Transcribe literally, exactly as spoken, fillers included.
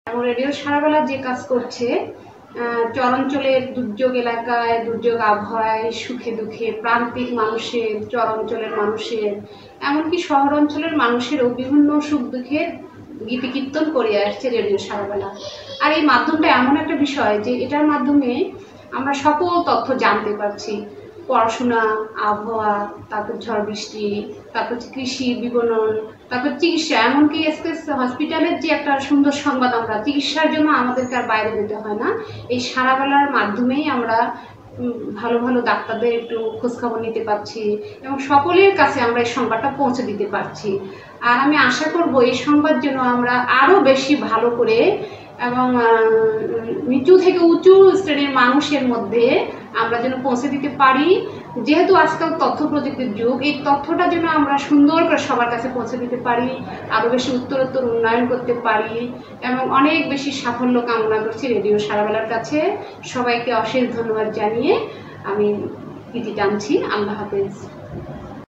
এবং রেডিও সারাবেলা যে কাজ করছে চরাঞ্চলের দুর্যোগ এলাকায়, দুর্যোগ আবহাওয়ায়, সুখে দুঃখে, প্রান্তিক মানুষের, চরাঞ্চলের মানুষের, এমনকি শহর অঞ্চলের মানুষেরও বিভিন্ন সুখ দুঃখের গীতি কীর্তন করে আসছে রেডিও সারাবেলা। আর এই মাধ্যমটা এমন একটা বিষয় যে এটার মাধ্যমে আমরা সকল তথ্য জানতে পারছি। পড়াশোনা, আবহাওয়া, তারপর ঝড় বৃষ্টি, তারপর কৃষি বিপণন, তারপর চিকিৎসা, এমনকি এসকেস হসপিটালের যে একটা সুন্দর সংবাদ, আমরা চিকিৎসার জন্য আমাদেরকে আর বাইরে যেতে হয় না। এই সারাবেলার মাধ্যমেই আমরা ভালো ভালো ডাক্তারদের একটু খোঁজখবর নিতে পারছি এবং সকলের কাছে আমরা এই সংবাদটা পৌঁছে দিতে পারছি। আর আমি আশা করব এই সংবাদ যেন আমরা আরও বেশি ভালো করে এবং নিচু থেকে উঁচু শ্রেণীর মানুষের মধ্যে আমরা যেন পৌঁছে দিতে পারি। যেহেতু আজকাল তথ্য প্রযুক্তির যুগ, এই তথ্যটা যেন আমরা সুন্দর করে সবার কাছে পৌঁছে দিতে পারি, আরও বেশি উত্তরোত্তর উন্নয়ন করতে পারি এবং অনেক বেশি সাফল্য কামনা করছি রেডিও সারাবেলার কাছে। সবাইকে অশেষ ধন্যবাদ জানিয়ে আমি ইতি টানছি। আল্লাহ হাফেজ।